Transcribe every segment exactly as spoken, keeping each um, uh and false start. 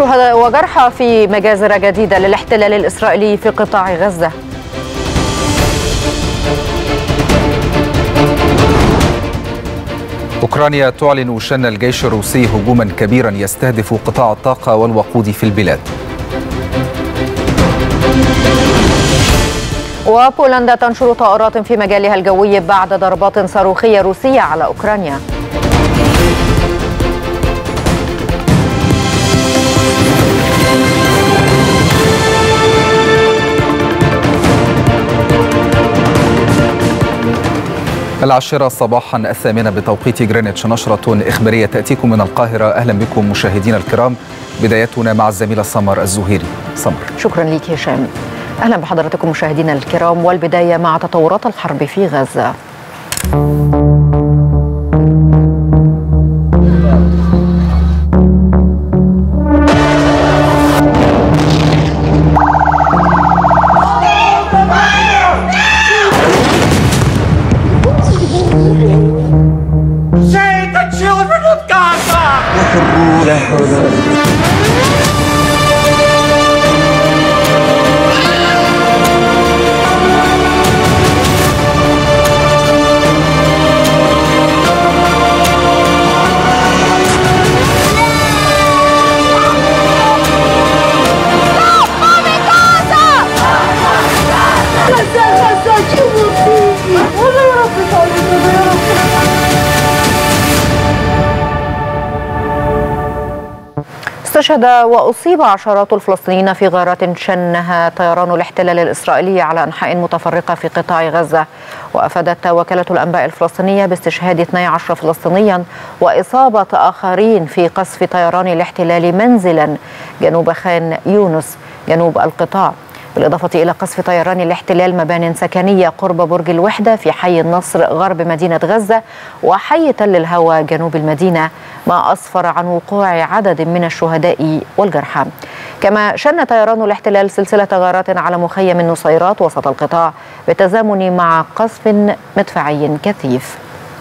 شهداء وجرحى في مجازر جديدة للاحتلال الإسرائيلي في قطاع غزة. أوكرانيا تعلن شن الجيش الروسي هجوما كبيرا يستهدف قطاع الطاقة والوقود في البلاد. وبولندا تنشر طائرات في مجالها الجوي بعد ضربات صاروخية روسية على أوكرانيا. العاشرة صباحا الثامنة بتوقيت جرينتش، نشرة إخبارية تأتيكم من القاهرة. أهلا بكم مشاهدينا الكرام، بدايتنا مع الزميلة سمر الزهيري. سمر. شكرا لك هشام. أهلا بحضراتكم مشاهدينا الكرام، والبداية مع تطورات الحرب في غزة. استشهد وأصيب عشرات الفلسطينيين في غارات شنها طيران الاحتلال الإسرائيلي على أنحاء متفرقة في قطاع غزة. وأفادت وكالة الأنباء الفلسطينية باستشهاد اثني عشر فلسطينيا وإصابة آخرين في قصف طيران الاحتلال منزلا جنوب خان يونس جنوب القطاع، بالإضافة إلى قصف طيران الاحتلال مبان سكنية قرب برج الوحدة في حي النصر غرب مدينة غزة وحي تل الهوى جنوب المدينة، ما أسفر عن وقوع عدد من الشهداء والجرحى. كما شن طيران الاحتلال سلسلة غارات على مخيم النصيرات وسط القطاع بالتزامن مع قصف مدفعي كثيف.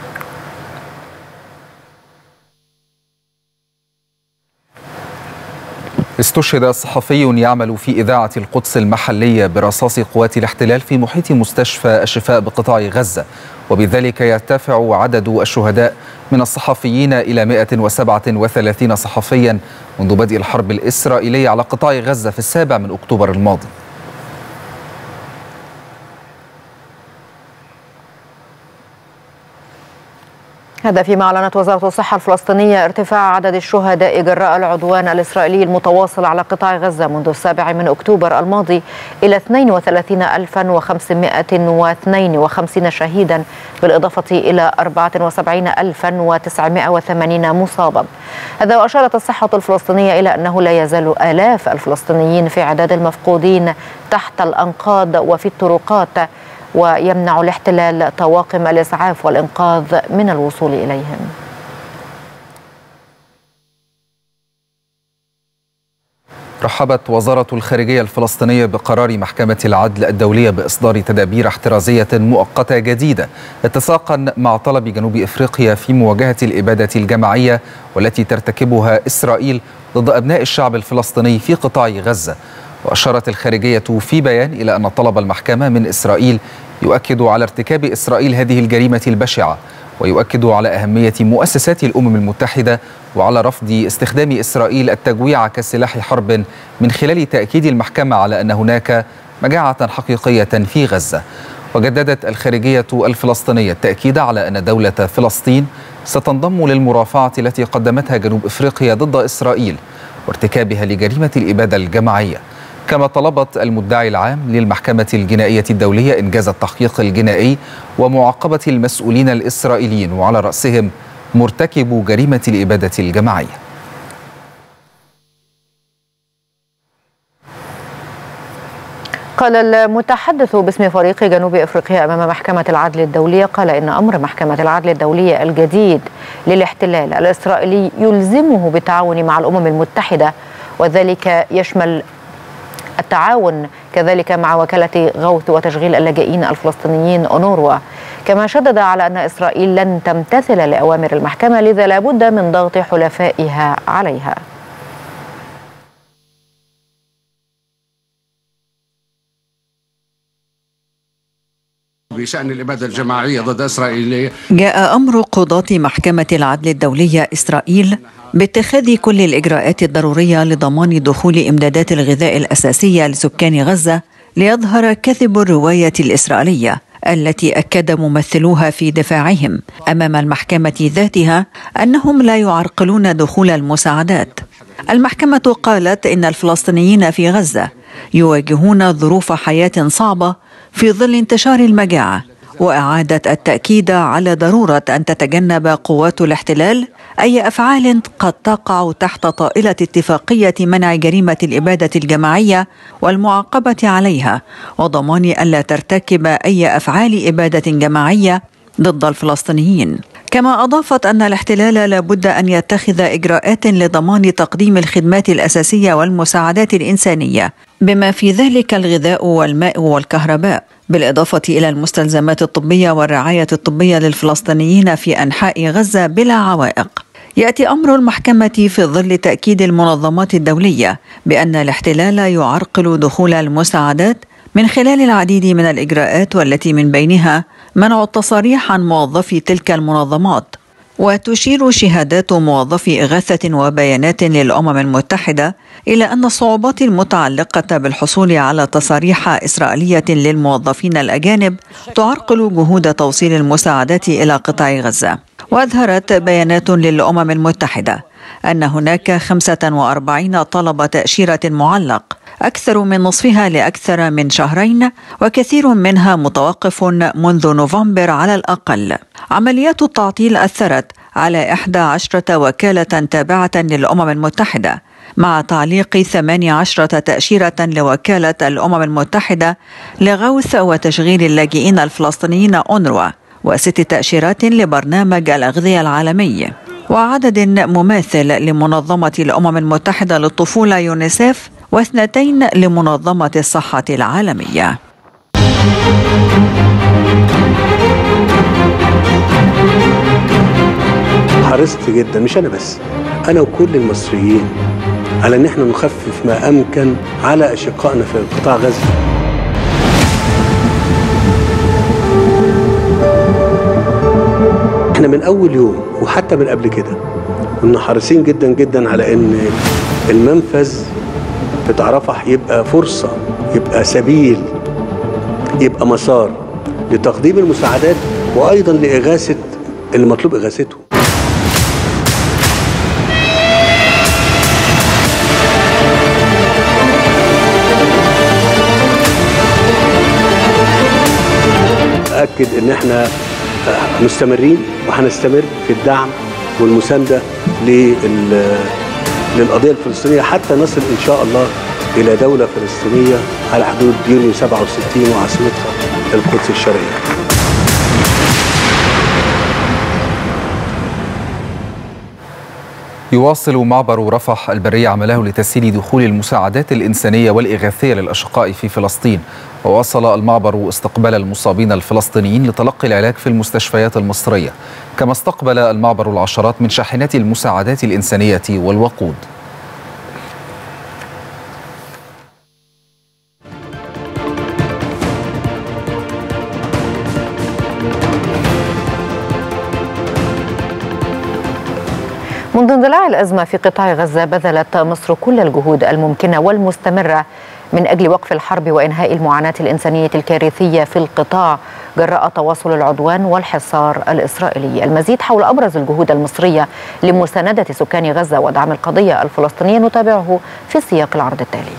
استشهد صحفي يعمل في إذاعة القدس المحلية برصاص قوات الاحتلال في محيط مستشفى الشفاء بقطاع غزة، وبذلك يرتفع عدد الشهداء من الصحفيين إلى مئة وسبعة وثلاثين صحفيا منذ بدء الحرب الإسرائيلية على قطاع غزة في السابع من أكتوبر الماضي. هذا فيما أعلنت وزارة الصحة الفلسطينية ارتفاع عدد الشهداء جراء العدوان الإسرائيلي المتواصل على قطاع غزة منذ السابع من أكتوبر الماضي إلى اثنين وثلاثين ألفا وخمسمئة واثنين وخمسين شهيدا، بالإضافة إلى أربعة وسبعين ألفا وتسعمئة وثمانين مصابا. هذا وأشارت الصحة الفلسطينية إلى أنه لا يزال آلاف الفلسطينيين في عداد المفقودين تحت الأنقاض وفي الطرقات، ويمنع الاحتلال طواقم الإسعاف والإنقاذ من الوصول إليهم. رحبت وزارة الخارجية الفلسطينية بقرار محكمة العدل الدولية بإصدار تدابير احترازية مؤقتة جديدة اتساقا مع طلب جنوب إفريقيا في مواجهة الإبادة الجماعية والتي ترتكبها إسرائيل ضد أبناء الشعب الفلسطيني في قطاع غزة. وأشارت الخارجية في بيان إلى أن طلب المحكمة من إسرائيل يؤكد على ارتكاب إسرائيل هذه الجريمة البشعة، ويؤكد على أهمية مؤسسات الأمم المتحدة وعلى رفض استخدام إسرائيل التجويع كسلاح حرب، من خلال تأكيد المحكمة على أن هناك مجاعة حقيقية في غزة. وجددت الخارجية الفلسطينية التأكيد على أن دولة فلسطين ستنضم للمرافعة التي قدمتها جنوب إفريقيا ضد إسرائيل وارتكابها لجريمة الإبادة الجماعية. كما طلبت المدعي العام للمحكمة الجنائية الدولية إنجاز التحقيق الجنائي ومعاقبة المسؤولين الإسرائيليين وعلى رأسهم مرتكبو جريمة الإبادة الجماعية. قال المتحدث باسم فريق جنوب إفريقيا أمام محكمة العدل الدولية، قال إن أمر محكمة العدل الدولية الجديد للاحتلال الإسرائيلي يلزمه بالتعاون مع الأمم المتحدة، وذلك يشمل التعاون كذلك مع وكالة غوث وتشغيل اللاجئين الفلسطينيين أونروا. كما شدد على أن إسرائيل لن تمتثل لأوامر المحكمة، لذا لابد من ضغط حلفائها عليها. بشأن الإبادة الجماعية ضد إسرائيل. جاء أمر قضاة محكمة العدل الدولية إسرائيل باتخاذ كل الإجراءات الضرورية لضمان دخول إمدادات الغذاء الأساسية لسكان غزة ليظهر كذب الرواية الإسرائيلية التي أكد ممثلوها في دفاعهم أمام المحكمة ذاتها أنهم لا يعرقلون دخول المساعدات. المحكمة قالت إن الفلسطينيين في غزة يواجهون ظروف حياة صعبة في ظل انتشار المجاعة، وأعادت التأكيد على ضرورة أن تتجنب قوات الاحتلال أي أفعال قد تقع تحت طائلة اتفاقية منع جريمة الإبادة الجماعية والمعاقبة عليها، وضمان ألا ترتكب أي أفعال إبادة جماعية ضد الفلسطينيين. كما أضافت أن الاحتلال لابد أن يتخذ إجراءات لضمان تقديم الخدمات الأساسية والمساعدات الإنسانية بما في ذلك الغذاء والماء والكهرباء، بالإضافة إلى المستلزمات الطبية والرعاية الطبية للفلسطينيين في أنحاء غزة بلا عوائق. يأتي أمر المحكمة في ظل تأكيد المنظمات الدولية بأن الاحتلال يعرقل دخول المساعدات من خلال العديد من الإجراءات، والتي من بينها منع التصاريح عن موظفي تلك المنظمات. وتشير شهادات موظفي إغاثة وبيانات للأمم المتحدة إلى أن الصعوبات المتعلقة بالحصول على تصاريح إسرائيلية للموظفين الأجانب تعرقل جهود توصيل المساعدات إلى قطاع غزة. وأظهرت بيانات للأمم المتحدة أن هناك خمسة وأربعين طلب تأشيرة معلق، أكثر من نصفها لأكثر من شهرين، وكثير منها متوقف منذ نوفمبر على الأقل. عمليات التعطيل أثرت على إحدى عشرة وكالة تابعة للأمم المتحدة، مع تعليق ثمانية عشر تأشيرة لوكالة الأمم المتحدة لغوث وتشغيل اللاجئين الفلسطينيين أونروا، وست تأشيرات لبرنامج الأغذية العالمي، وعدد مماثل لمنظمة الأمم المتحدة للطفولة يونيسيف، واثنتين لمنظمة الصحة العالمية. حرصت جدا، مش أنا بس، أنا وكل المصريين، على أن احنا نخفف ما أمكن على أشقائنا في قطاع غزة. احنا من أول يوم وحتى من قبل كده كنا حريصين جدا جدا على أن المنفذ بتاع رفح يبقى فرصة، يبقى سبيل، يبقى مسار لتقديم المساعدات، وأيضا لإغاثة اللي مطلوب إغاثته. أكد إن إحنا مستمرين وهنستمر في الدعم والمساندة للقضية الفلسطينية حتى نصل إن شاء الله إلى دولة فلسطينية على حدود يونيو سبعة وستين وعاصمتها القدس الشرقية. يواصل معبر رفح البري عمله لتسهيل دخول المساعدات الإنسانية والإغاثية للأشقاء في فلسطين، وواصل المعبر استقبال المصابين الفلسطينيين لتلقي العلاج في المستشفيات المصرية، كما استقبل المعبر العشرات من شاحنات المساعدات الإنسانية والوقود. منذ اندلاع الأزمة في قطاع غزة بذلت مصر كل الجهود الممكنة والمستمرة من أجل وقف الحرب وإنهاء المعاناة الإنسانية الكارثية في القطاع جراء تواصل العدوان والحصار الإسرائيلي. المزيد حول أبرز الجهود المصرية لمساندة سكان غزة ودعم القضية الفلسطينية نتابعه في سياق العرض التالي.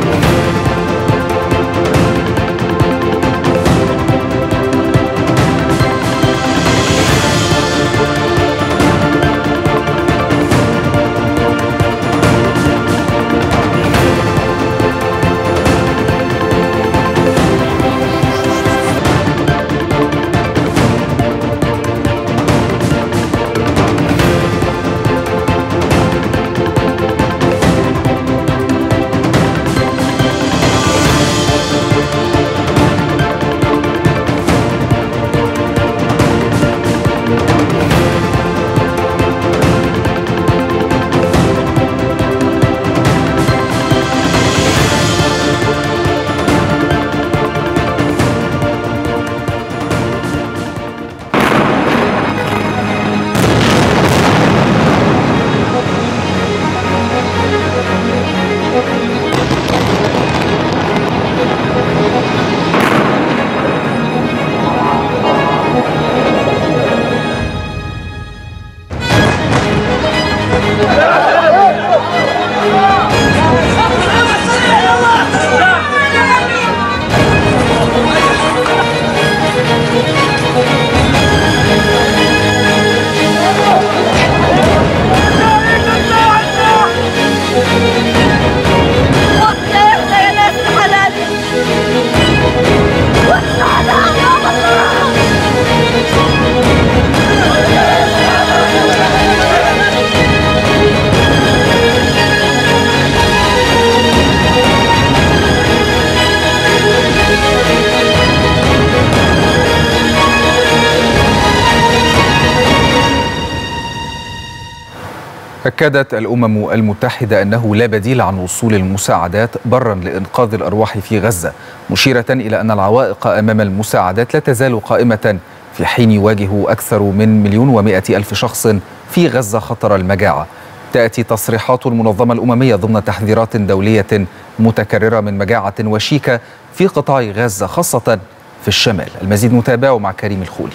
أكدت الأمم المتحدة أنه لا بديل عن وصول المساعدات برا لإنقاذ الأرواح في غزة، مشيرة إلى أن العوائق أمام المساعدات لا تزال قائمة في حين يواجه أكثر من مليون ومائة ألف شخص في غزة خطر المجاعة. تأتي تصريحات المنظمة الأممية ضمن تحذيرات دولية متكررة من مجاعة وشيكة في قطاع غزة خاصة في الشمال. المزيد نتابعه مع كريم الخولي.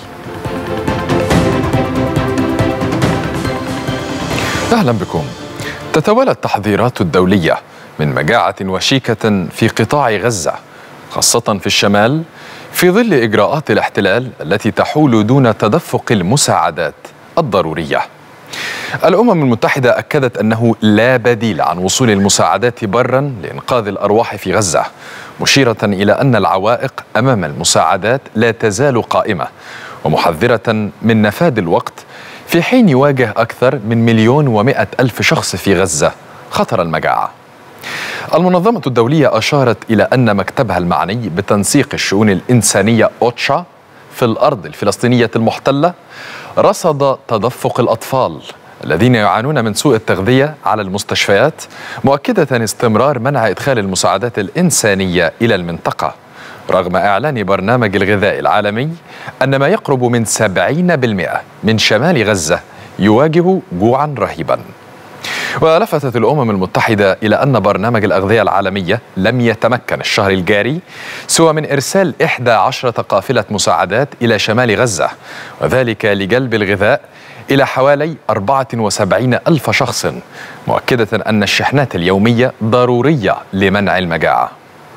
أهلا بكم. تتوالى التحذيرات الدولية من مجاعة وشيكة في قطاع غزة خاصة في الشمال في ظل إجراءات الاحتلال التي تحول دون تدفق المساعدات الضرورية. الأمم المتحدة أكدت أنه لا بديل عن وصول المساعدات برا لإنقاذ الأرواح في غزة، مشيرة إلى أن العوائق أمام المساعدات لا تزال قائمة، ومحذرة من نفاذ الوقت في حين يواجه أكثر من مليون ومائة ألف شخص في غزة خطر المجاعة. المنظمة الدولية أشارت إلى أن مكتبها المعني بتنسيق الشؤون الإنسانية أوتشا في الأرض الفلسطينية المحتلة رصد تدفق الأطفال الذين يعانون من سوء التغذية على المستشفيات، مؤكدة استمرار منع إدخال المساعدات الإنسانية إلى المنطقة، رغم إعلان برنامج الغذاء العالمي أن ما يقرب من سبعين بالمئة من شمال غزة يواجه جوعا رهيبا. ولفتت الأمم المتحدة إلى أن برنامج الأغذية العالمية لم يتمكن الشهر الجاري سوى من إرسال إحدى عشرة قافلة مساعدات إلى شمال غزة، وذلك لجلب الغذاء إلى حوالي أربعة وسبعين ألف شخص، مؤكدة أن الشحنات اليومية ضرورية لمنع المجاعة.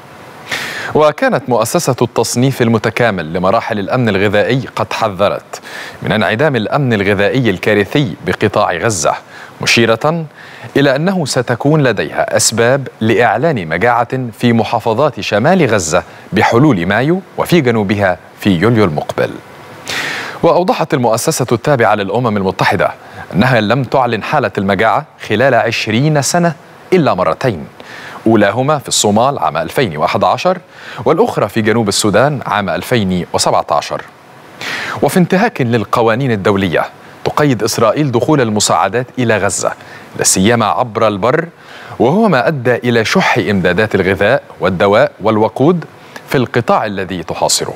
وكانت مؤسسة التصنيف المتكامل لمراحل الأمن الغذائي قد حذرت من انعدام الأمن الغذائي الكارثي بقطاع غزة، مشيرة إلى أنه ستكون لديها أسباب لإعلان مجاعة في محافظات شمال غزة بحلول مايو وفي جنوبها في يوليو المقبل. وأوضحت المؤسسة التابعة للأمم المتحدة أنها لم تعلن حالة المجاعة خلال عشرين سنة إلا مرتين، أولاهما في الصومال عام ألفين وأحد عشر والأخرى في جنوب السودان عام ألفين وسبعة عشر. وفي انتهاك للقوانين الدولية تقيد إسرائيل دخول المساعدات إلى غزة لا سيما عبر البر، وهو ما أدى إلى شح إمدادات الغذاء والدواء والوقود في القطاع الذي تحاصره.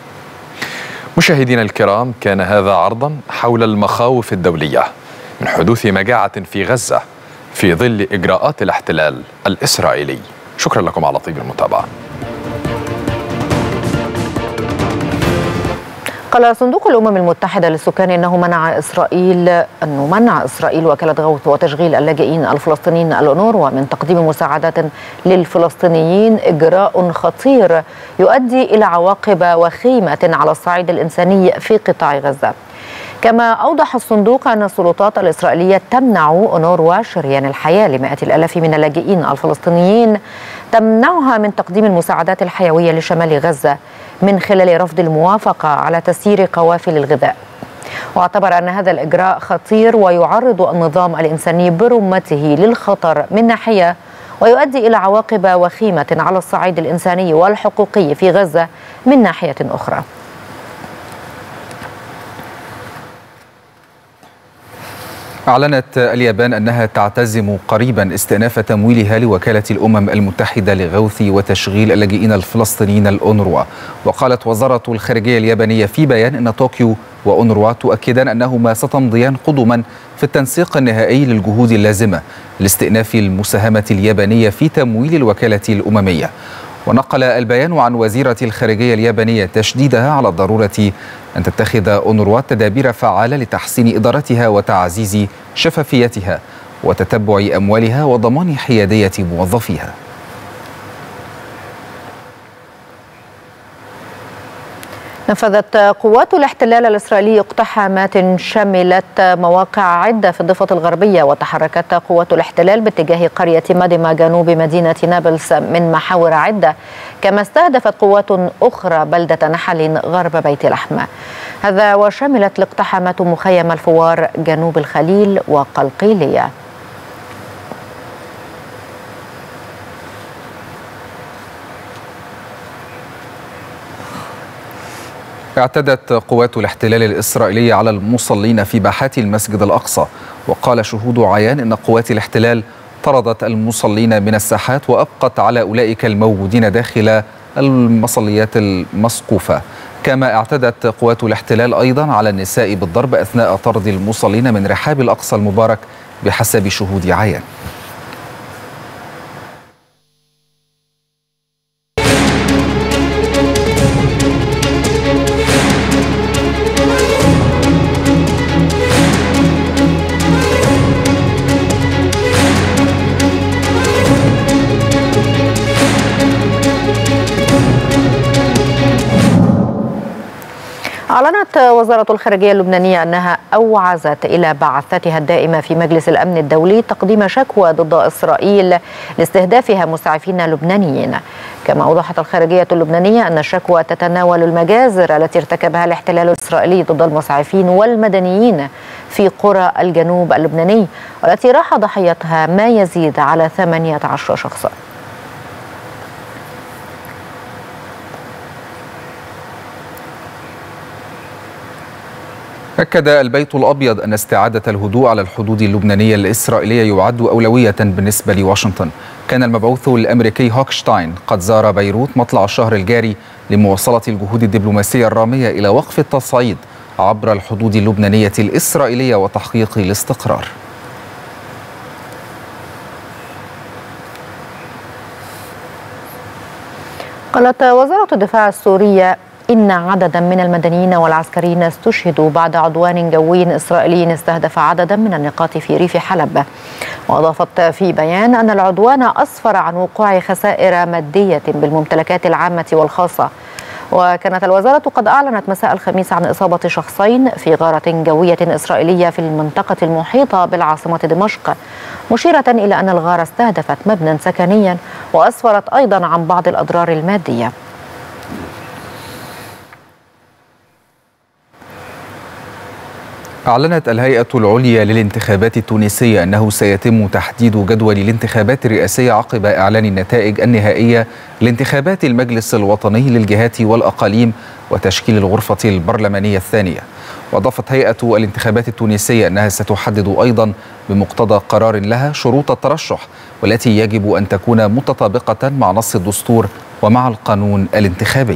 مشاهدينا الكرام، كان هذا عرضا حول المخاوف الدولية من حدوث مجاعة في غزة في ظل إجراءات الاحتلال الإسرائيلي. شكرا لكم على طيب المتابعة. قال صندوق الأمم المتحدة للسكان إنه منع إسرائيل أنه منع إسرائيل وكالة غوث وتشغيل اللاجئين الفلسطينيين الأونروا من تقديم مساعدات للفلسطينيين إجراء خطير يؤدي إلى عواقب وخيمة على الصعيد الإنساني في قطاع غزة. كما أوضح الصندوق أن السلطات الإسرائيلية تمنع أونروا شريان الحياة لمئات الآلاف من اللاجئين الفلسطينيين، تمنعها من تقديم المساعدات الحيوية لشمال غزة من خلال رفض الموافقة على تسيير قوافل الغذاء. واعتبر أن هذا الإجراء خطير ويعرض النظام الإنساني برمته للخطر من ناحية، ويؤدي إلى عواقب وخيمة على الصعيد الإنساني والحقوقي في غزة من ناحية أخرى. أعلنت اليابان أنها تعتزم قريبا استئناف تمويلها لوكالة الأمم المتحدة لغوث وتشغيل اللاجئين الفلسطينيين الأونروا. وقالت وزارة الخارجية اليابانية في بيان أن طوكيو وأونروا تؤكدان أنهما ستمضيان قدما في التنسيق النهائي للجهود اللازمة لاستئناف المساهمة اليابانية في تمويل الوكالة الأممية. ونقل البيان عن وزيرة الخارجية اليابانية تشديدها على ضرورة أن تتخذ أونروا تدابير فعالة لتحسين إدارتها وتعزيز شفافيتها وتتبع أموالها وضمان حيادية موظفيها. نفذت قوات الاحتلال الإسرائيلي اقتحامات شملت مواقع عدة في الضفة الغربية، وتحركت قوات الاحتلال باتجاه قرية مدمة جنوب مدينة نابلس من محاور عدة، كما استهدفت قوات أخرى بلدة نحل غرب بيت لحم. هذا وشملت الاقتحامات مخيم الفوار جنوب الخليل وقلقيلية. اعتدت قوات الاحتلال الإسرائيلي على المصلين في باحات المسجد الأقصى. وقال شهود عيان إن قوات الاحتلال طردت المصلين من الساحات وأبقت على أولئك الموجودين داخل المصليات المسقوفة. كما اعتدت قوات الاحتلال أيضا على النساء بالضرب أثناء طرد المصلين من رحاب الأقصى المبارك بحسب شهود عيان. أعلنت وزارة الخارجية اللبنانية أنها أوعزت إلى بعثتها الدائمة في مجلس الأمن الدولي تقديم شكوى ضد إسرائيل لاستهدافها مسعفين لبنانيين. كما أوضحت الخارجية اللبنانية أن الشكوى تتناول المجازر التي ارتكبها الاحتلال الإسرائيلي ضد المسعفين والمدنيين في قرى الجنوب اللبناني، والتي راح ضحيتها ما يزيد على ثمانية عشر شخصا. أكد البيت الأبيض أن استعادة الهدوء على الحدود اللبنانية الإسرائيلية يعد أولوية بالنسبة لواشنطن. كان المبعوث الأمريكي هوكشتاين قد زار بيروت مطلع الشهر الجاري لمواصلة الجهود الدبلوماسية الرامية إلى وقف التصعيد عبر الحدود اللبنانية الإسرائيلية وتحقيق الاستقرار. قالت وزارة الدفاع السورية إن عددا من المدنيين والعسكريين استشهدوا بعد عدوان جوي إسرائيلي استهدف عددا من النقاط في ريف حلب. وأضافت في بيان أن العدوان أسفر عن وقوع خسائر مادية بالممتلكات العامة والخاصة. وكانت الوزارة قد أعلنت مساء الخميس عن إصابة شخصين في غارة جوية إسرائيلية في المنطقة المحيطة بالعاصمة دمشق، مشيرة إلى أن الغارة استهدفت مبنى سكنيا وأسفرت أيضا عن بعض الأضرار المادية. أعلنت الهيئة العليا للانتخابات التونسية أنه سيتم تحديد جدول الانتخابات الرئاسية عقب إعلان النتائج النهائية لانتخابات المجلس الوطني للجهات والأقاليم وتشكيل الغرفة البرلمانية الثانية. وأضافت هيئة الانتخابات التونسية أنها ستحدد أيضا بمقتضى قرار لها شروط الترشح، والتي يجب أن تكون متطابقة مع نص الدستور ومع القانون الانتخابي.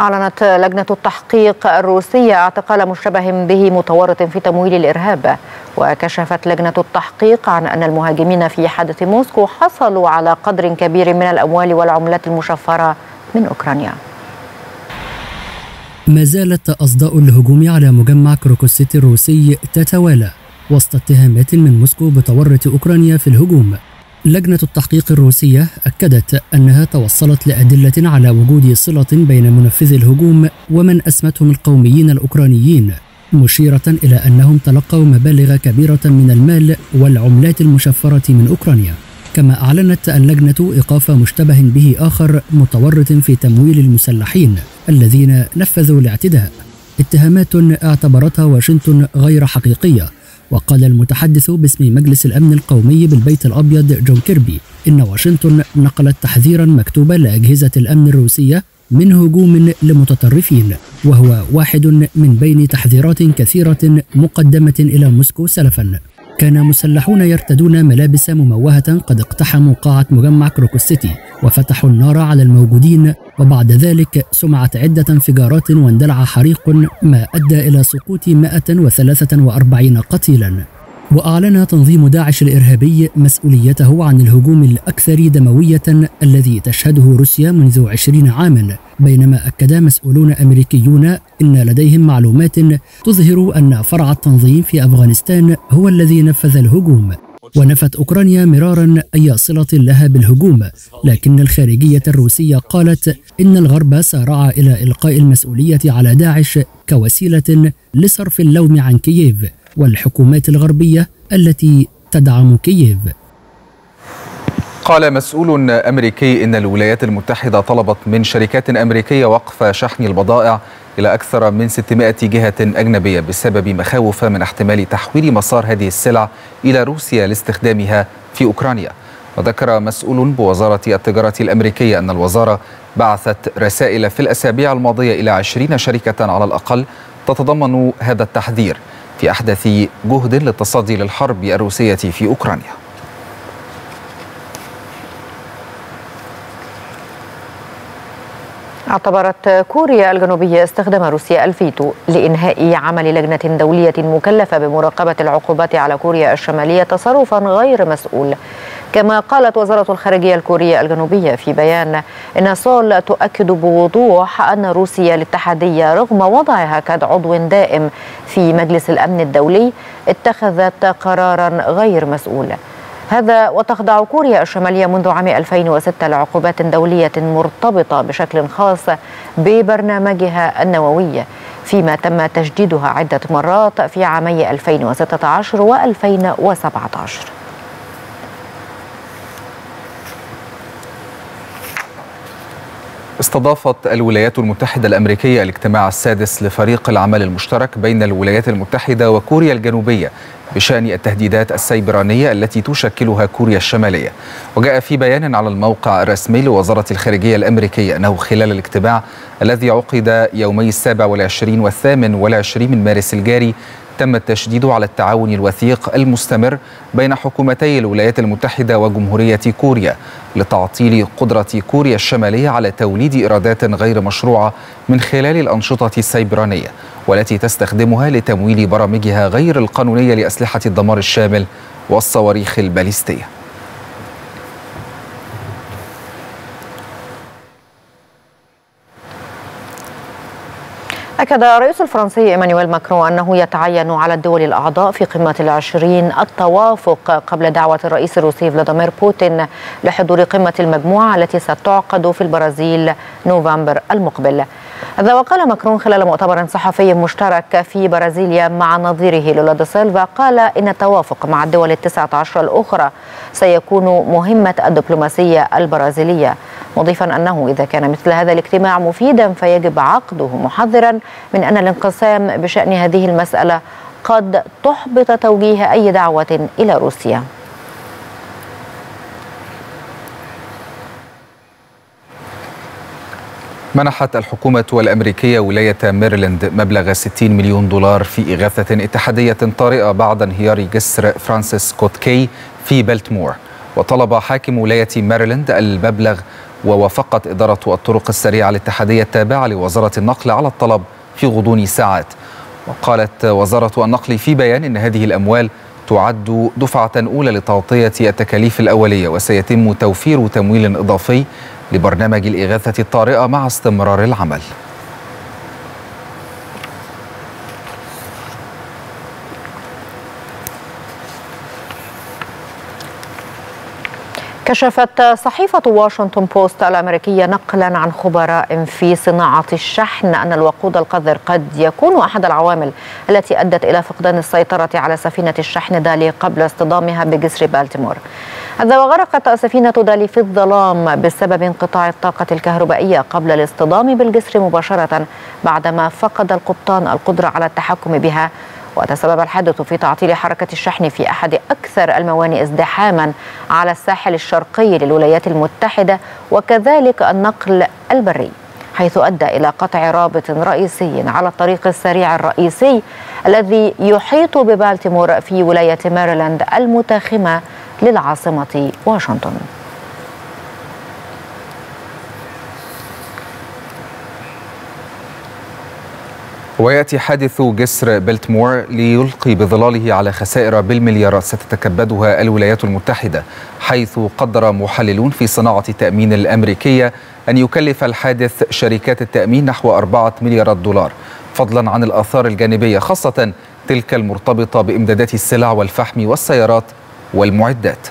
أعلنت لجنة التحقيق الروسية اعتقال مشتبه به متورط في تمويل الإرهاب. وكشفت لجنة التحقيق عن أن المهاجمين في حادث موسكو حصلوا على قدر كبير من الأموال والعملات المشفرة من أوكرانيا. ما زالت أصداء الهجوم على مجمع كروكوسيتي الروسي تتوالى وسط اتهامات من موسكو بتورط أوكرانيا في الهجوم. لجنة التحقيق الروسية أكدت أنها توصلت لأدلة على وجود صلة بين منفذي الهجوم ومن أسمتهم القوميين الأوكرانيين، مشيرة إلى أنهم تلقوا مبالغ كبيرة من المال والعملات المشفرة من أوكرانيا. كما أعلنت اللجنة إيقاف مشتبه به آخر متورط في تمويل المسلحين الذين نفذوا الاعتداء، اتهامات اعتبرتها واشنطن غير حقيقية. وقال المتحدث باسم مجلس الأمن القومي بالبيت الأبيض جون كيربي إن واشنطن نقلت تحذيرا مكتوبا لأجهزة الأمن الروسية من هجوم لمتطرفين، وهو واحد من بين تحذيرات كثيرة مقدمة إلى موسكو سلفا. كان مسلحون يرتدون ملابس مموهة قد اقتحموا قاعة مجمع كروكوسيتي وفتحوا النار على الموجودين، وبعد ذلك سمعت عدة انفجارات واندلع حريق ما أدى إلى سقوط مئة وثلاثة وأربعين قتيلا. وأعلن تنظيم داعش الإرهابي مسؤوليته عن الهجوم الأكثر دموية الذي تشهده روسيا منذ عشرين عاما، بينما أكد مسؤولون أمريكيون إن لديهم معلومات تظهر أن فرع التنظيم في أفغانستان هو الذي نفذ الهجوم. ونفت أوكرانيا مرارا أي صلة لها بالهجوم، لكن الخارجية الروسية قالت إن الغرب سارع إلى إلقاء المسؤولية على داعش كوسيلة لصرف اللوم عن كييف والحكومات الغربية التي تدعم كييف. قال مسؤول أمريكي إن الولايات المتحدة طلبت من شركات أمريكية وقف شحن البضائع إلى أكثر من ستمائة جهة أجنبية بسبب مخاوف من احتمال تحويل مسار هذه السلع إلى روسيا لاستخدامها في أوكرانيا. وذكر مسؤول بوزارة التجارة الأمريكية أن الوزارة بعثت رسائل في الأسابيع الماضية إلى عشرين شركة على الأقل تتضمن هذا التحذير في أحدث جهد للتصدي للحرب الروسية في أوكرانيا. اعتبرت كوريا الجنوبية استخدام روسيا الفيتو لإنهاء عمل لجنة دولية مكلفة بمراقبة العقوبات على كوريا الشمالية تصرفا غير مسؤول. كما قالت وزارة الخارجية الكورية الجنوبية في بيان إن سول تؤكد بوضوح أن روسيا الاتحادية رغم وضعها كعضو دائم في مجلس الأمن الدولي اتخذت قرارا غير مسؤول. هذا وتخضع كوريا الشمالية منذ عام ألفين وستة لعقوبات دولية مرتبطة بشكل خاص ببرنامجها النووي، فيما تم تجديدها عدة مرات في عامي ألفين وستة عشر وألفين وسبعة عشر. استضافت الولايات المتحدة الأمريكية الاجتماع السادس لفريق العمل المشترك بين الولايات المتحدة وكوريا الجنوبية بشأن التهديدات السيبرانية التي تشكلها كوريا الشمالية. وجاء في بيان على الموقع الرسمي لوزارة الخارجية الأمريكية أنه خلال الاجتماع الذي عقد يومي السابع والعشرين والثامن والعشرين من مارس الجاري تم التشديد على التعاون الوثيق المستمر بين حكومتي الولايات المتحدة وجمهورية كوريا لتعطيل قدرة كوريا الشمالية على توليد إيرادات غير مشروعة من خلال الأنشطة السيبرانية والتي تستخدمها لتمويل برامجها غير القانونية لأسلحة الدمار الشامل والصواريخ الباليستية. أكد الرئيس الفرنسي إيمانويل ماكرون أنه يتعين على الدول الأعضاء في قمة العشرين التوافق قبل دعوة الرئيس الروسي فلاديمير بوتين لحضور قمة المجموعة التي ستعقد في البرازيل نوفمبر المقبل. هذا وقال ماكرون خلال مؤتمر صحفي مشترك في برازيليا مع نظيره لولا دا سيلفا، قال إن التوافق مع الدول التسعة عشر الأخرى سيكون مهمة الدبلوماسية البرازيلية، مضيفا أنه إذا كان مثل هذا الاجتماع مفيدا فيجب عقده، محذرا من أن الانقسام بشأن هذه المسألة قد تحبط توجيه أي دعوة إلى روسيا. منحت الحكومة الأمريكية ولاية ميريلاند مبلغ ستين مليون دولار في إغاثة اتحادية طارئة بعد انهيار جسر فرانسيس سكوت كي في بلتمور. وطلب حاكم ولاية ميريلاند المبلغ ووافقت إدارة الطرق السريعة الاتحادية التابعة لوزارة النقل على الطلب في غضون ساعات. وقالت وزارة النقل في بيان إن هذه الأموال تعد دفعة أولى لتغطية التكاليف الأولية، وسيتم توفير تمويل إضافي لبرنامج الإغاثة الطارئة مع استمرار العمل. كشفت صحيفة واشنطن بوست الأمريكية نقلا عن خبراء في صناعة الشحن أن الوقود القذر قد يكون أحد العوامل التي أدت إلى فقدان السيطرة على سفينة الشحن دالي قبل اصطدامها بجسر بالتيمور. هذا وغرقت سفينة دالي في الظلام بسبب انقطاع الطاقة الكهربائية قبل الاصطدام بالجسر مباشرة بعدما فقد القبطان القدرة على التحكم بها. وتسبب الحادث في تعطيل حركة الشحن في أحد أكثر الموانئ ازدحاما على الساحل الشرقي للولايات المتحدة وكذلك النقل البري، حيث أدى إلى قطع رابط رئيسي على الطريق السريع الرئيسي الذي يحيط ببالتيمور في ولاية ماريلاند المتاخمة للعاصمة واشنطن. ويأتي حادث جسر بالتيمور ليلقي بظلاله على خسائر بالمليارات ستتكبدها الولايات المتحدة، حيث قدر محللون في صناعة التأمين الأمريكية أن يكلف الحادث شركات التأمين نحو أربعة مليارات دولار، فضلا عن الآثار الجانبية خاصة تلك المرتبطة بإمدادات السلع والفحم والسيارات والمعدات.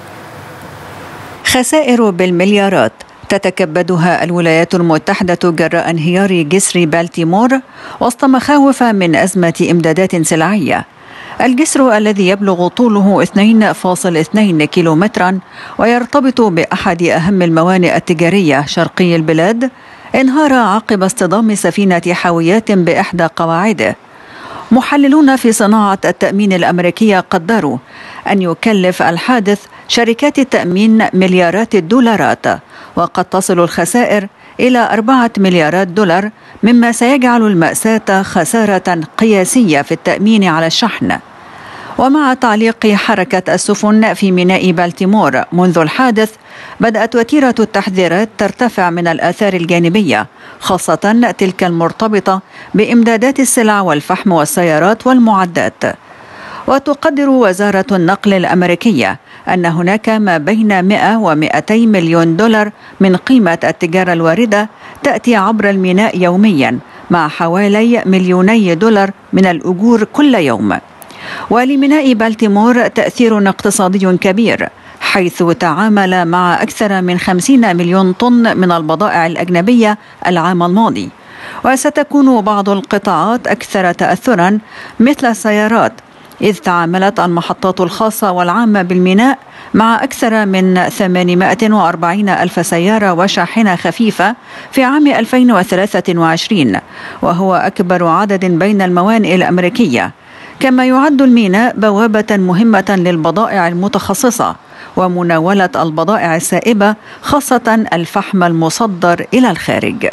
خسائر بالمليارات تتكبدها الولايات المتحدة جراء انهيار جسر بالتيمور وسط مخاوف من أزمة إمدادات سلعية. الجسر الذي يبلغ طوله اثنين فاصلة اثنين كيلومترا ويرتبط بأحد أهم الموانئ التجارية شرقي البلاد انهار عقب اصطدام سفينة حاويات بإحدى قواعده. محللون في صناعة التأمين الأمريكية قدروا أن يكلف الحادث شركات التأمين مليارات الدولارات، وقد تصل الخسائر إلى أربعة مليارات دولار، مما سيجعل المأساة خسارة قياسية في التأمين على الشحن. ومع تعليق حركة السفن في ميناء بالتيمور منذ الحادث، بدأت وتيرة التحذيرات ترتفع من الآثار الجانبية، خاصة تلك المرتبطة بإمدادات السلع والفحم والسيارات والمعدات. وتقدر وزارة النقل الأمريكية أن هناك ما بين مئة ومئتي مليون دولار من قيمة التجارة الواردة تأتي عبر الميناء يوميا، مع حوالي مليوني دولار من الأجور كل يوم. ولميناء بالتيمور تأثير اقتصادي كبير، حيث تعامل مع أكثر من خمسين مليون طن من البضائع الأجنبية العام الماضي. وستكون بعض القطاعات أكثر تأثرا مثل السيارات، إذ تعاملت المحطات الخاصة والعامة بالميناء مع أكثر من ثمانمائة وأربعين ألف سيارة وشاحنة خفيفة في عام ألفين وثلاثة وعشرين، وهو أكبر عدد بين الموانئ الأمريكية. كما يعد الميناء بوابة مهمة للبضائع المتخصصة ومناولة البضائع السائبة، خاصة الفحم المصدر إلى الخارج.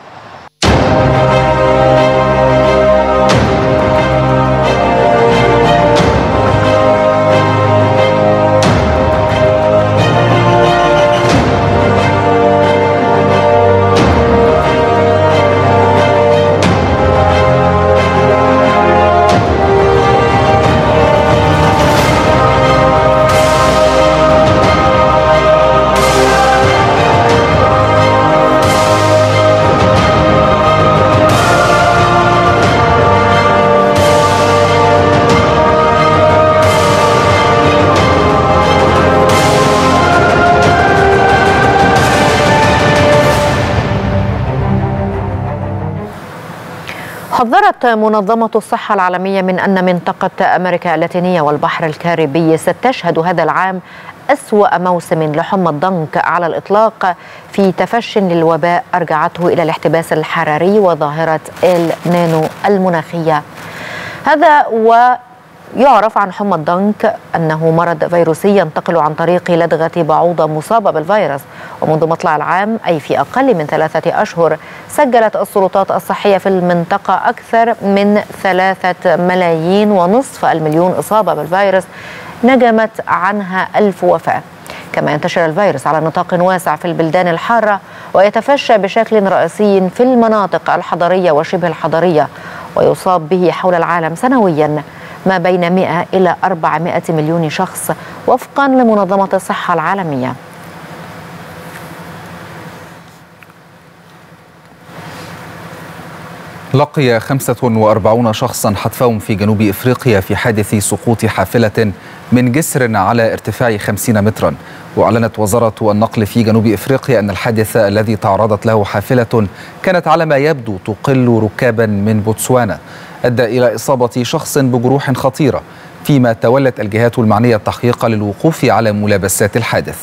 حذرت منظمة الصحة العالمية من أن منطقة أمريكا اللاتينية والبحر الكاريبي ستشهد هذا العام أسوأ موسم لحمى الضنك على الإطلاق في تفش للوباء أرجعته إلى الاحتباس الحراري وظاهرة إل نينو المناخية. هذا ويعرف عن حمى الضنك أنه مرض فيروسي ينتقل عن طريق لدغة بعوضة مصابة بالفيروس، ومنذ مطلع العام أي في أقل من ثلاثة أشهر سجلت السلطات الصحية في المنطقة أكثر من ثلاثة ملايين ونصف المليون إصابة بالفيروس، نجمت عنها ألف وفاة. كما ينتشر الفيروس على نطاق واسع في البلدان الحارة ويتفشى بشكل رئيسي في المناطق الحضرية وشبه الحضرية، ويصاب به حول العالم سنويا ما بين مئة إلى أربعمئة مليون شخص وفقا لمنظمة الصحة العالمية. لقي خمسة وأربعين شخصا حتفهم في جنوب إفريقيا في حادث سقوط حافلة من جسر على ارتفاع خمسين مترا. وأعلنت وزارة النقل في جنوب إفريقيا أن الحادث الذي تعرضت له حافلة كانت على ما يبدو تقل ركابا من بوتسوانا أدى إلى إصابة شخص بجروح خطيرة، فيما تولت الجهات المعنية التحقيق للوقوف على ملابسات الحادث.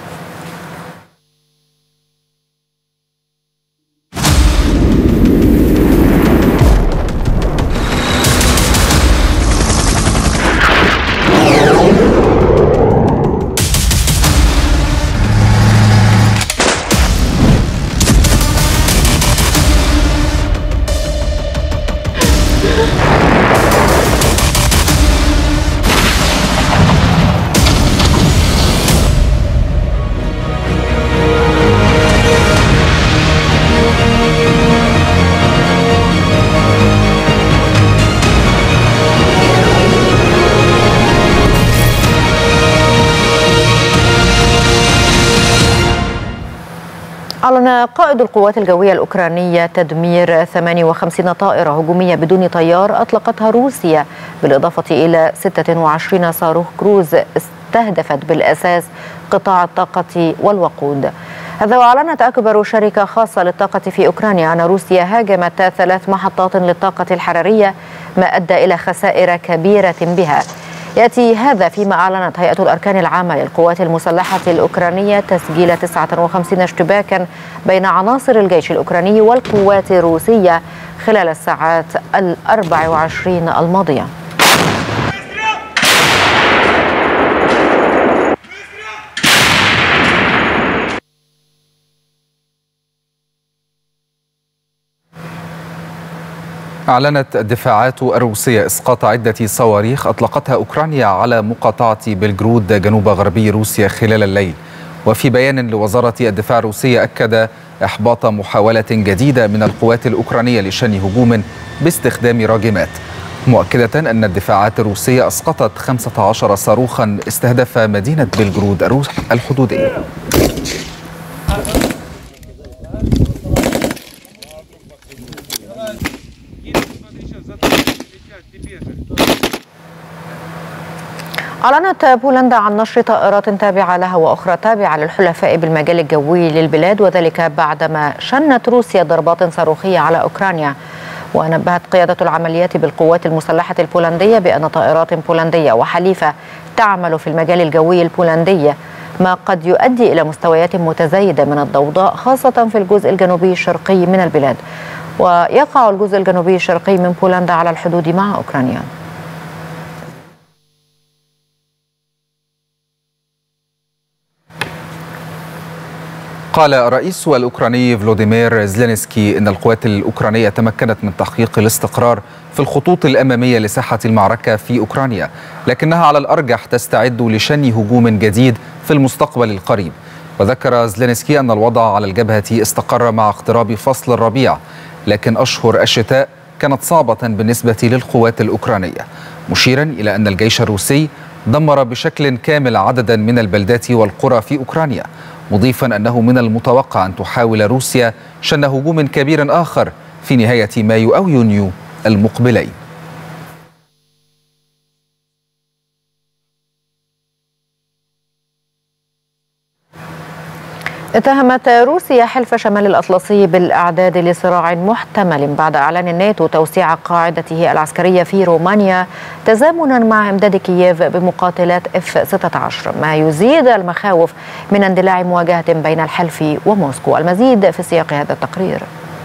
أعلن قائد القوات الجوية الأوكرانية تدمير ثمانية وخمسين طائرة هجومية بدون طيار أطلقتها روسيا، بالإضافة إلى ستة وعشرين صاروخ كروز استهدفت بالأساس قطاع الطاقة والوقود. هذا وأعلنت أكبر شركة خاصة للطاقة في أوكرانيا أن روسيا هاجمت ثلاث محطات للطاقة الحرارية، ما أدى إلى خسائر كبيرة بها. يأتي هذا فيما أعلنت هيئة الأركان العامة للقوات المسلحة الأوكرانية تسجيل تسعة وخمسين اشتباكا بين عناصر الجيش الأوكراني والقوات الروسية خلال الساعات الأربع وعشرين الماضية. أعلنت الدفاعات الروسية إسقاط عدة صواريخ أطلقتها أوكرانيا على مقاطعة بلغرود جنوب غربي روسيا خلال الليل. وفي بيان لوزارة الدفاع الروسية أكد إحباط محاولة جديدة من القوات الأوكرانية لشن هجوم باستخدام راجمات، مؤكدة أن الدفاعات الروسية أسقطت خمسة عشر صاروخا استهدف مدينة بلغرود الحدودية. أعلنت بولندا عن نشر طائرات تابعة لها وأخرى تابعة للحلفاء بالمجال الجوي للبلاد، وذلك بعدما شنت روسيا ضربات صاروخية على أوكرانيا. ونبهت قيادة العمليات بالقوات المسلحة البولندية بأن طائرات بولندية وحليفة تعمل في المجال الجوي البولندي، ما قد يؤدي إلى مستويات متزايدة من الضوضاء خاصة في الجزء الجنوبي الشرقي من البلاد. ويقع الجزء الجنوبي الشرقي من بولندا على الحدود مع أوكرانيا. قال الرئيس الأوكراني فلوديمير زيلينسكي إن القوات الأوكرانية تمكنت من تحقيق الاستقرار في الخطوط الأمامية لساحة المعركة في أوكرانيا، لكنها على الأرجح تستعد لشن هجوم جديد في المستقبل القريب. وذكر زيلينسكي أن الوضع على الجبهة استقر مع اقتراب فصل الربيع، لكن أشهر الشتاء كانت صعبة بالنسبة للقوات الأوكرانية، مشيرا إلى أن الجيش الروسي دمر بشكل كامل عددا من البلدات والقرى في أوكرانيا، مضيفا أنه من المتوقع أن تحاول روسيا شن هجوم كبير آخر في نهاية مايو أو يونيو المقبلين. اتهمت روسيا حلف شمال الأطلسي بالإعداد لصراع محتمل بعد إعلان الناتو توسيع قاعدته العسكرية في رومانيا تزامنا مع إمداد كييف بمقاتلات إف ستة عشر، ما يزيد المخاوف من اندلاع مواجهة بين الحلف وموسكو. المزيد في سياق هذا التقرير.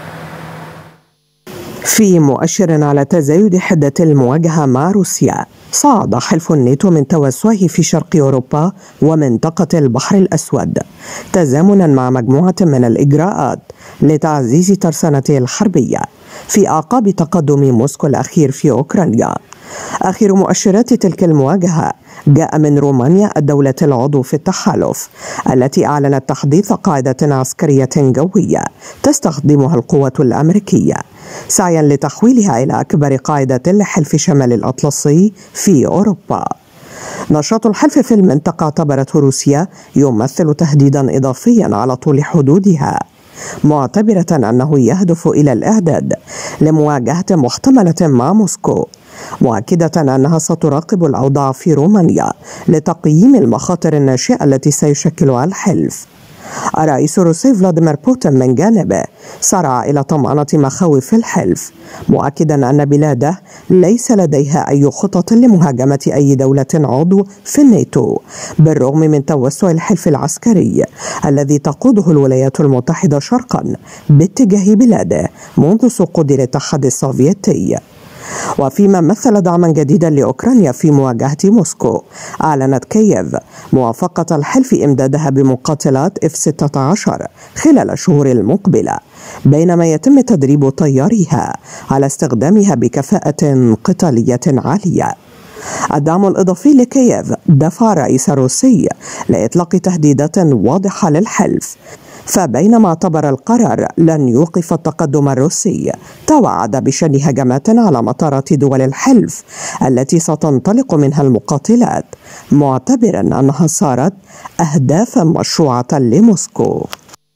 في مؤشر على تزايد حدة المواجهة مع روسيا، صعد حلف الناتو من توسعه في شرق أوروبا ومنطقة البحر الأسود تزامنا مع مجموعة من الإجراءات لتعزيز ترسانته الحربية، في أعقاب تقدم موسكو الأخير في أوكرانيا. آخر مؤشرات تلك المواجهة جاء من رومانيا الدولة العضو في التحالف، التي أعلنت تحديث قاعدة عسكرية جوية تستخدمها القوات الأمريكية سعيا لتحويلها إلى أكبر قاعدة لحلف شمال الأطلسي في أوروبا. نشاط الحلف في المنطقة اعتبرته روسيا يمثل تهديدا إضافيا على طول حدودها، معتبرة أنه يهدف إلى الإعداد لمواجهة محتملة مع موسكو، مؤكدة أنها ستراقب الأوضاع في رومانيا لتقييم المخاطر الناشئة التي سيشكلها الحلف. الرئيس الروسي فلاديمير بوتين من جانبه سارع إلى طمأنة مخاوف الحلف، مؤكدا أن بلاده ليس لديها أي خطط لمهاجمة أي دولة عضو في الناتو، بالرغم من توسع الحلف العسكري الذي تقوده الولايات المتحدة شرقا باتجاه بلاده منذ سقوط الاتحاد السوفيتي. وفيما مثل دعما جديدا لأوكرانيا في مواجهة موسكو، أعلنت كييف موافقة الحلف إمدادها بمقاتلات إف ستة عشر خلال الشهور المقبلة، بينما يتم تدريب طياريها على استخدامها بكفاءة قتالية عالية. الدعم الإضافي لكييف دفع الرئيس الروسي لإطلاق تهديدات واضحة للحلف، فبينما اعتبر القرار لن يوقف التقدم الروسي، توعد بشن هجمات على مطارات دول الحلف التي ستنطلق منها المقاتلات، معتبرا أنها صارت أهدافا مشروعة لموسكو.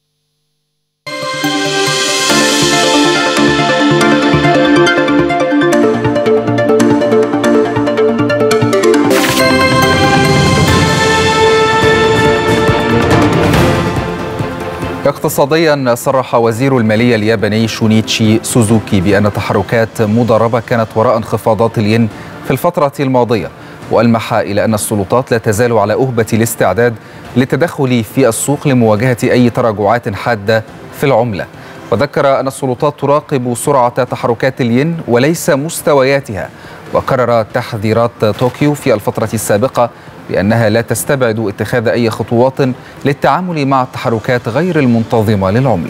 اقتصاديا، صرح وزير المالية الياباني شونيتشي سوزوكي بأن تحركات مضاربة كانت وراء انخفاضات الين في الفترة الماضية، وألمح إلى أن السلطات لا تزال على أهبة الاستعداد للتدخل في السوق لمواجهة أي تراجعات حادة في العملة. وذكر أن السلطات تراقب سرعة تحركات الين وليس مستوياتها، وكرر تحذيرات طوكيو في الفترة السابقة بأنها لا تستبعد اتخاذ أي خطوات للتعامل مع التحركات غير المنتظمة للعملة.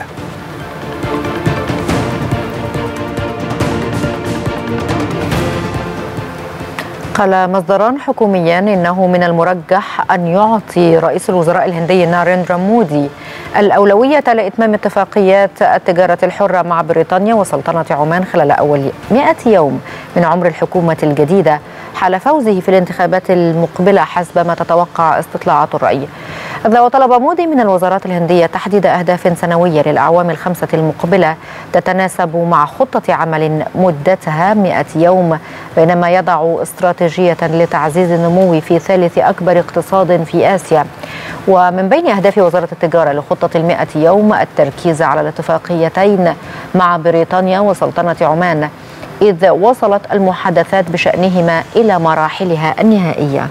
قال مصدران حكوميان إنه من المرجح أن يعطي رئيس الوزراء الهندي ناريندرا مودي الأولوية لإتمام اتفاقيات التجارة الحرة مع بريطانيا وسلطنة عمان خلال أول مئة يوم من عمر الحكومة الجديدة حال فوزه في الانتخابات المقبلة حسب ما تتوقع استطلاعات الرأي. وطلب مودي من الوزارات الهندية تحديد أهداف سنوية للأعوام الخمسة المقبلة تتناسب مع خطة عمل مدتها مئة يوم، بينما يضع استراتيجية لتعزيز النمو في ثالث أكبر اقتصاد في آسيا. ومن بين أهداف وزارة التجارة لخطة المئة يوم التركيز على الاتفاقيتين مع بريطانيا وسلطنة عمان، إذ وصلت المحادثات بشأنهما إلى مراحلها النهائية.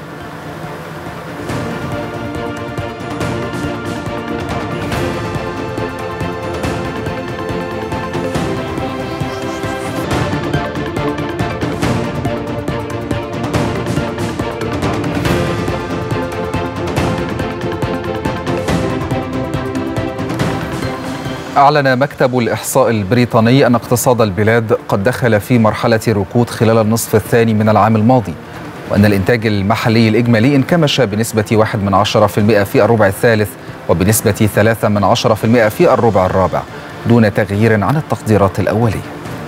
أعلن مكتب الإحصاء البريطاني أن اقتصاد البلاد قد دخل في مرحلة ركود خلال النصف الثاني من العام الماضي، وأن الإنتاج المحلي الإجمالي انكمش بنسبة واحد من عشرة في المئة في الربع الثالث وبنسبة ثلاثة من عشرة في المئة في الربع الرابع دون تغيير عن التقديرات الأولية.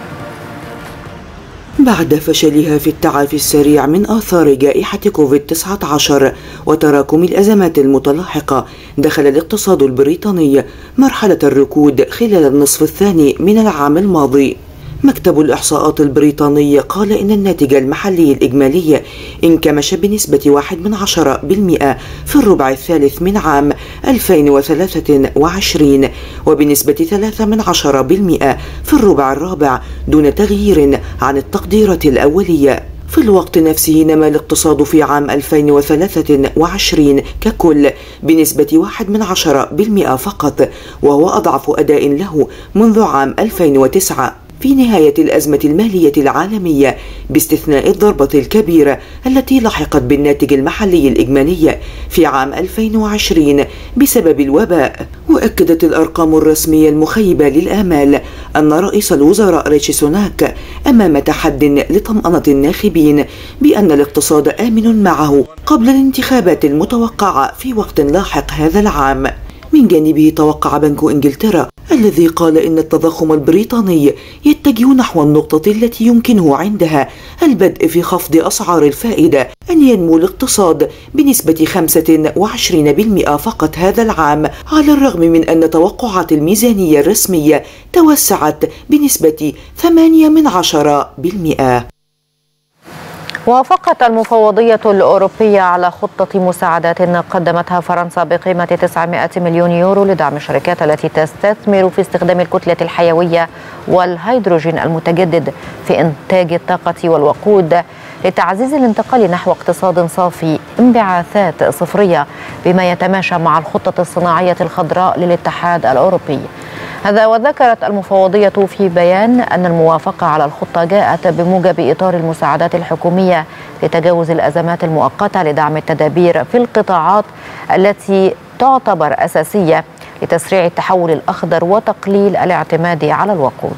بعد فشلها في التعافي السريع من آثار جائحة كوفيد تسعة عشر وتراكم الأزمات المتلاحقة، دخل الاقتصاد البريطاني مرحلة الركود خلال النصف الثاني من العام الماضي. مكتب الإحصاءات البريطاني قال إن الناتج المحلي الإجمالي انكمش بنسبة واحد من عشرة بالمئة في الربع الثالث من عام ألفين وثلاثة وعشرين وبنسبة ثلاثة من عشرة بالمئة في الربع الرابع دون تغيير عن التقديرات الأولية. في الوقت نفسه نما الاقتصاد في عام ألفين وثلاثة وعشرين ككل بنسبة واحد من عشرة بالمئة فقط، وهو أضعف أداء له منذ عام ألفين وتسعة. في نهاية الأزمة المالية العالمية باستثناء الضربة الكبيرة التي لحقت بالناتج المحلي الإجمالي في عام ألفين وعشرين بسبب الوباء. وأكدت الأرقام الرسمية المخيبة للآمال أن رئيس الوزراء ريشي سوناك أمام تحد لطمأنة الناخبين بأن الاقتصاد آمن معه قبل الانتخابات المتوقعة في وقت لاحق هذا العام. من جانبه توقع بنك إنجلترا الذي قال إن التضخم البريطاني يتجه نحو النقطة التي يمكنه عندها البدء في خفض أسعار الفائدة أن ينمو الاقتصاد بنسبة خمسة وعشرين بالمئة فقط هذا العام، على الرغم من أن توقعات الميزانية الرسمية توسعت بنسبة ثمانية من عشرة بالمئة. وافقت المفوضية الأوروبية على خطة مساعدات قدمتها فرنسا بقيمة تسعمائة مليون يورو لدعم الشركات التي تستثمر في استخدام الكتلة الحيوية والهيدروجين المتجدد في إنتاج الطاقة والوقود لتعزيز الانتقال نحو اقتصاد صافي انبعاثات صفرية بما يتماشى مع الخطة الصناعية الخضراء للاتحاد الأوروبي. هذا وذكرت المفوضية في بيان أن الموافقة على الخطة جاءت بموجب إطار المساعدات الحكومية لتجاوز الأزمات المؤقتة لدعم التدابير في القطاعات التي تعتبر أساسية لتسريع التحول الأخضر وتقليل الاعتماد على الوقود.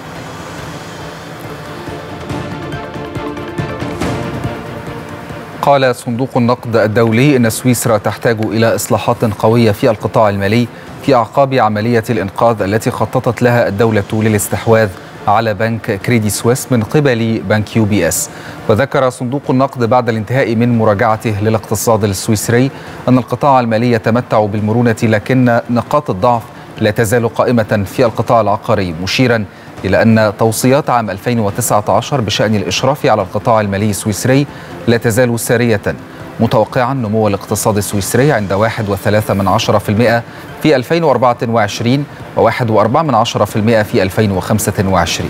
قال صندوق النقد الدولي إن سويسرا تحتاج إلى إصلاحات قوية في القطاع المالي في أعقاب عملية الإنقاذ التي خططت لها الدولة للاستحواذ على بنك كريدي سويس من قبل بنك يو بي اس. وذكر صندوق النقد بعد الانتهاء من مراجعته للاقتصاد السويسري أن القطاع المالي يتمتع بالمرونة، لكن نقاط الضعف لا تزال قائمة في القطاع العقاري، مشيرا إلى أن توصيات عام ألفين وتسعة عشر بشأن الإشراف على القطاع المالي السويسري لا تزال سارية، متوقعا نمو الاقتصاد السويسري عند واحد وثلاثة من عشرة في المئة في ألفين وأربعة وعشرين وواحد وأربعة من عشرة في المئة في ألفين وخمسة وعشرين.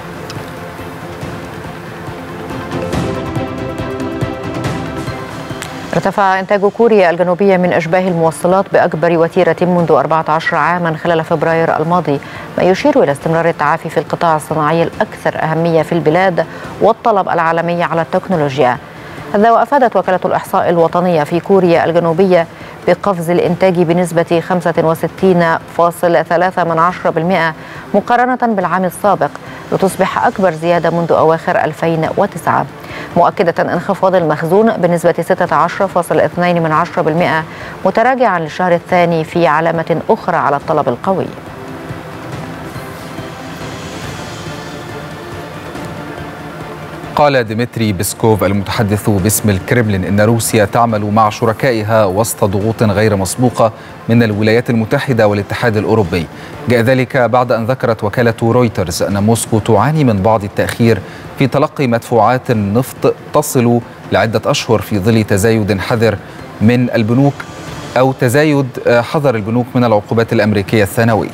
ارتفع إنتاج كوريا الجنوبية من أشباه الموصلات بأكبر وتيرة منذ أربعة عشر عاما خلال فبراير الماضي، ما يشير إلى استمرار التعافي في القطاع الصناعي الأكثر أهمية في البلاد والطلب العالمي على التكنولوجيا. هذا وأفادت وكالة الإحصاء الوطنية في كوريا الجنوبية بقفز الإنتاج بنسبة خمسة وستين فاصلة ثلاثة من عشرة بالمئة مقارنة بالعام السابق، لتصبح أكبر زيادة منذ أواخر ألفين وتسعة، مؤكدة انخفاض المخزون بنسبة ستة عشر فاصلة اثنين من عشرة بالمئة متراجعا للشهر الثاني في علامة أخرى على الطلب القوي. قال ديمتري بيسكوف المتحدث باسم الكرملين إن روسيا تعمل مع شركائها وسط ضغوط غير مسبوقة من الولايات المتحدة والاتحاد الأوروبي. جاء ذلك بعد أن ذكرت وكالة رويترز أن موسكو تعاني من بعض التأخير في تلقي مدفوعات النفط تصل لعدة أشهر في ظل تزايد حذر من البنوك أو تزايد حذر البنوك من العقوبات الأمريكية الثانوية.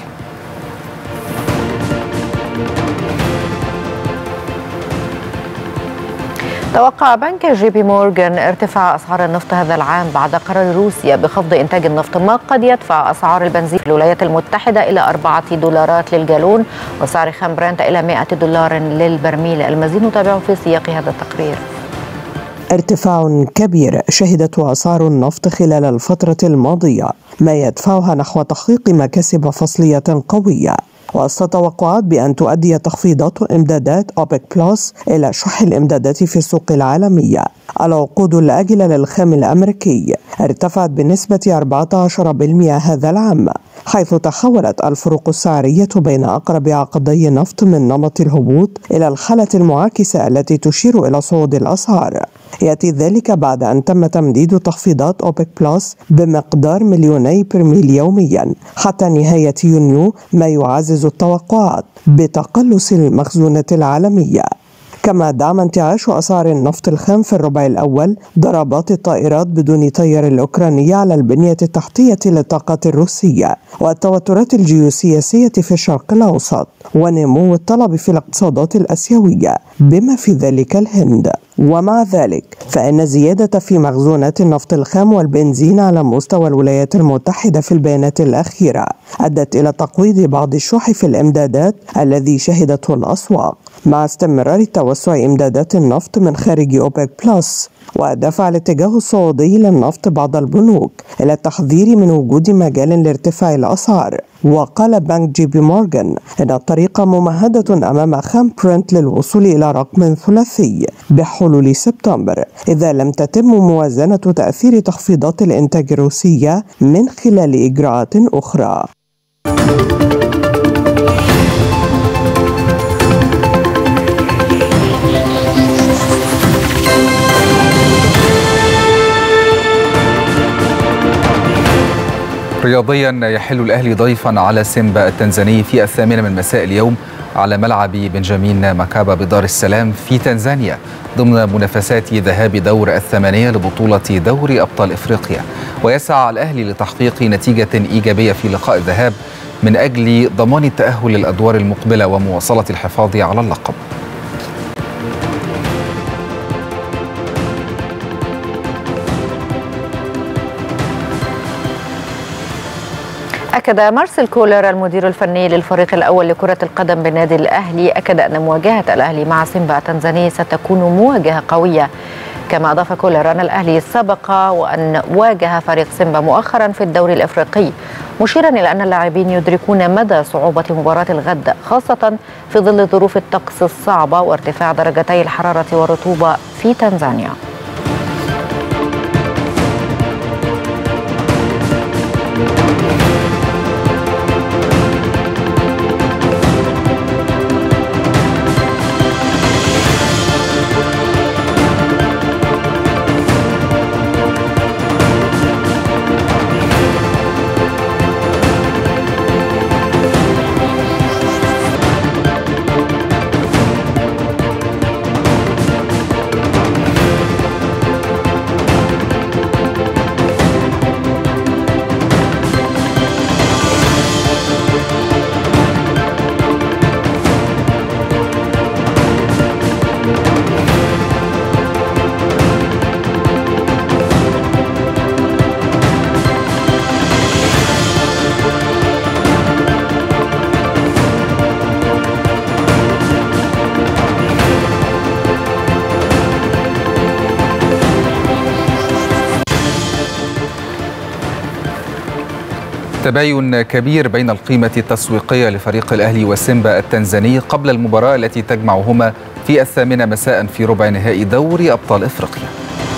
توقع بنك جي بي مورغان ارتفاع أسعار النفط هذا العام بعد قرار روسيا بخفض إنتاج النفط، ما قد يدفع أسعار البنزين في الولايات المتحدة إلى أربعة دولارات للجالون وسعر خام برنت إلى مئة دولار للبرميل. المزيد نتابعه في سياق هذا التقرير. ارتفاع كبير شهدته أسعار النفط خلال الفترة الماضية، ما يدفعها نحو تحقيق مكاسب فصلية قوية، وسط توقعات بأن تؤدي تخفيضات إمدادات أوبك بلس إلى شح الإمدادات في السوق العالمية. العقود الآجلة للخام الأمريكي ارتفعت بنسبة أربعة عشر بالمئة هذا العام، حيث تحولت الفروق السعرية بين أقرب عقدي نفط من نمط الهبوط إلى الحالة المعاكسة التي تشير إلى صعود الأسعار. يأتي ذلك بعد أن تم تمديد تخفيضات أوبك بلس بمقدار مليوني برميل يوميا حتى نهاية يونيو، ما يعزز التوقعات بتقلص المخزونة العالمية. كما دعم انتعاش أسعار النفط الخام في الربع الأول ضربات الطائرات بدون طيار الأوكرانية على البنية التحتية للطاقة الروسية والتوترات الجيوسياسية في الشرق الأوسط ونمو الطلب في الاقتصادات الآسيوية بما في ذلك الهند. ومع ذلك فإن الزيادة في مخزونات النفط الخام والبنزين على مستوى الولايات المتحدة في البيانات الأخيرة أدت إلى تقويض بعض الشح في الإمدادات الذي شهدته الأسواق، مع استمرار توسع إمدادات النفط من خارج أوبك بلس. ودفع الاتجاه الصعودي للنفط بعض البنوك إلى التحذير من وجود مجال لارتفاع الأسعار. وقال بنك جي بي مورغان إن الطريق ممهدة أمام خام برنت للوصول إلى رقم ثلاثي بحلول سبتمبر إذا لم تتم موازنة تأثير تخفيضات الإنتاج الروسية من خلال إجراءات أخرى. رياضيا، يحل الأهلي ضيفا على سيمبا التنزاني في الثامنة من مساء اليوم على ملعب بنجامين ماكابا بدار السلام في تنزانيا ضمن منافسات ذهاب دور الثمانية لبطولة دوري أبطال إفريقيا. ويسعى الأهلي لتحقيق نتيجة إيجابية في لقاء الذهاب من أجل ضمان التأهل للأدوار المقبلة ومواصلة الحفاظ على اللقب. أكد مارسيل كولر المدير الفني للفريق الأول لكرة القدم بالنادي الأهلي أكد أن مواجهة الأهلي مع سيمبا التنزاني ستكون مواجهة قوية. كما أضاف كولر أن الأهلي سبق وأن واجه فريق سيمبا مؤخرا في الدوري الإفريقي، مشيرا إلى أن اللاعبين يدركون مدى صعوبة مباراة الغد خاصة في ظل ظروف الطقس الصعبة وارتفاع درجتي الحرارة والرطوبة في تنزانيا. تباين كبير بين القيمة التسويقية لفريق الأهلي وسيمبا التنزاني قبل المباراة التي تجمعهما في الثامنة مساء في ربع نهائي دوري أبطال إفريقيا.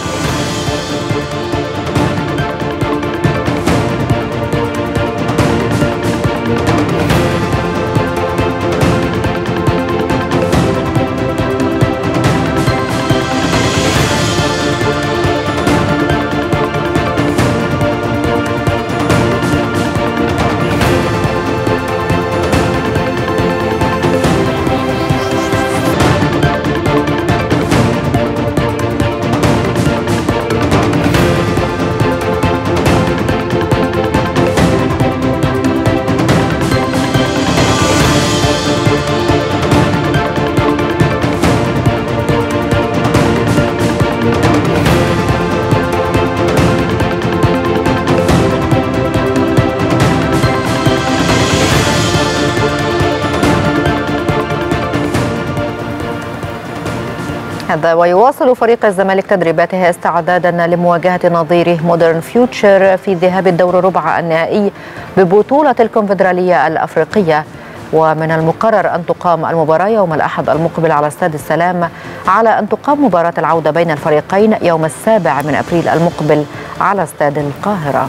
هذا ويواصل فريق الزمالك تدريباته استعدادا لمواجهة نظيره مودرن فيوتشر في ذهاب الدور ربع النهائي ببطولة الكونفدرالية الأفريقية. ومن المقرر أن تقام المباراة يوم الأحد المقبل على استاد السلام، على أن تقام مباراة العودة بين الفريقين يوم السابع من أبريل المقبل على استاد القاهرة.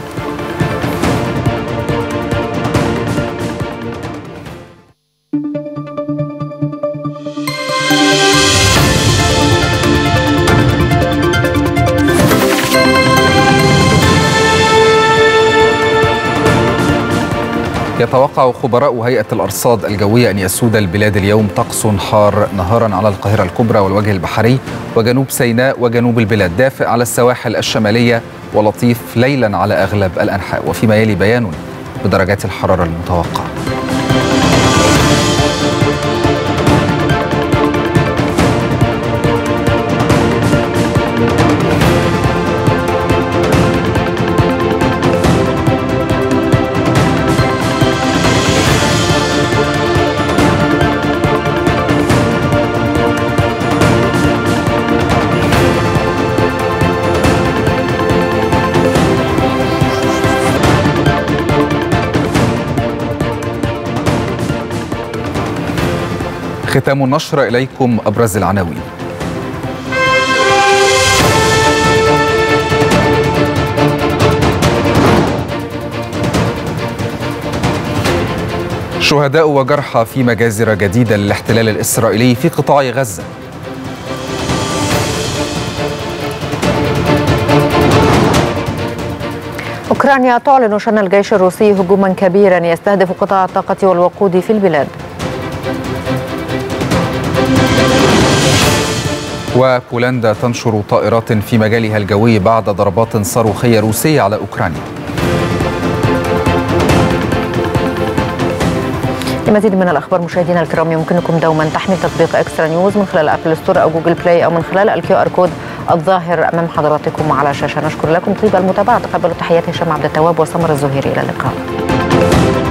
يتوقع خبراء هيئة الأرصاد الجوية أن يسود البلاد اليوم طقس حار نهارا على القاهرة الكبرى والوجه البحري وجنوب سيناء وجنوب البلاد، دافئ على السواحل الشمالية ولطيف ليلا على أغلب الأنحاء. وفيما يلي بيان بدرجات الحرارة المتوقعة. ختام النشر، إليكم أبرز العناوين. شهداء وجرحى في مجازر جديدة للاحتلال الإسرائيلي في قطاع غزة. أوكرانيا تعلن شن الجيش الروسي هجوما كبيرا يستهدف قطاع الطاقة والوقود في البلاد. وبولندا تنشر طائرات في مجالها الجوي بعد ضربات صاروخية روسية على أوكرانيا. لمزيد من الأخبار مشاهدينا الكرام، يمكنكم دوما تحميل تطبيق إكسترا نيوز من خلال أبل ستور أو جوجل بلاي أو من خلال الكيو آر كود الظاهر أمام حضراتكم على الشاشة. نشكر لكم طيب المتابعة. تقبلوا تحيات هشام عبد التواب وسمر الزهيري. إلى اللقاء.